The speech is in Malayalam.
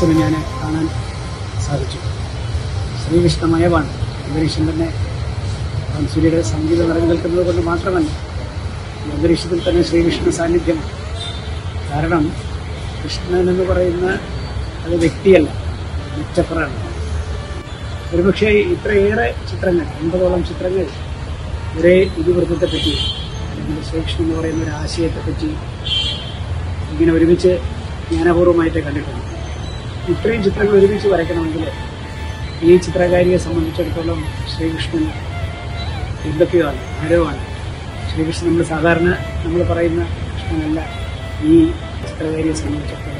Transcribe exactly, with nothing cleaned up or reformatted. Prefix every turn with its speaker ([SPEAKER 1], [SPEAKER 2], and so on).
[SPEAKER 1] അന്തരീക്ഷത്തിൽ ഞാൻ കാണാൻ സാധിച്ചു. ശ്രീകൃഷ്ണമയമാണ് അന്തരീക്ഷം തന്നെ. ബാൻസുരിയുടെ സംഗീതം നിറഞ്ഞു നിൽക്കുന്നത് കൊണ്ട് മാത്രമല്ല, ഈ അന്തരീക്ഷത്തിൽ തന്നെ ശ്രീകൃഷ്ണ സാന്നിധ്യമാണ്. കാരണം കൃഷ്ണൻ എന്ന് പറയുന്ന അത് വ്യക്തിയല്ല, മെറ്റഫറാണ്. ഒരുപക്ഷെ ഇത്രയേറെ ചിത്രങ്ങൾ, അൻപതോളം ചിത്രങ്ങൾ ഒരേ ഇതിവൃത്തത്തെപ്പറ്റി അല്ലെങ്കിൽ ശ്രീകൃഷ്ണൻ എന്ന് പറയുന്ന ഒരു ആശയത്തെപ്പറ്റി ഇങ്ങനെ ഒരുമിച്ച് ജ്ഞാനപൂർവ്വമായിട്ട് കണ്ടിട്ടുണ്ട്. ഇത്രയും ചിത്രങ്ങൾ ഒരുമിച്ച് വരയ്ക്കണമെങ്കിൽ ഈ ചിത്രകാരിയെ സംബന്ധിച്ചിടത്തോളം ശ്രീകൃഷ്ണൻ എന്തൊക്കെയാണ്, ആരോ ആണ്. ശ്രീകൃഷ്ണൻ നമ്മൾ സാധാരണ നമ്മൾ പറയുന്ന കൃഷ്ണനല്ല ഈ ചിത്രകാരിയെ സംബന്ധിച്ചിടത്തോളം.